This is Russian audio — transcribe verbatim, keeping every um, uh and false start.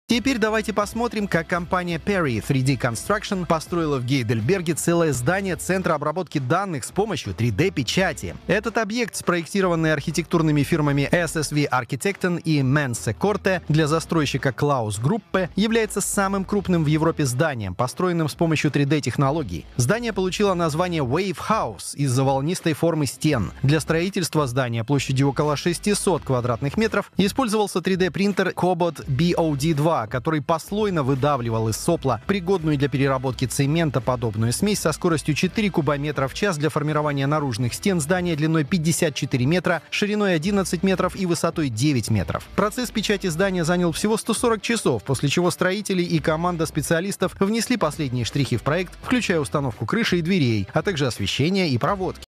Теперь давайте посмотрим, как компания Perry три дэ Construction построила в Гейдельберге целое здание Центра обработки данных с помощью три дэ-печати. Этот объект, спроектированный архитектурными фирмами эс эс ви Architekten и Mense Korte для застройщика Klaus Gruppe, является самым крупным в Европе зданием, построенным с помощью три дэ-технологий. Здание получило название Wave House из-за волнистой формы стен. Для строительства здания площадью около шестисот квадратных метров использовался три дэ-принтер Cobot би о ди два, который послойно выдавливал из сопла пригодную для переработки цемента подобную смесь со скоростью четыре кубометра в час для формирования наружных стен здания длиной пятьдесят четыре метра, шириной одиннадцать метров и высотой девять метров. Процесс печати здания занял всего сто сорок часов, после чего строители и команда специалистов внесли последние штрихи в проект, включая установку крыши и дверей, а также освещение и проводки.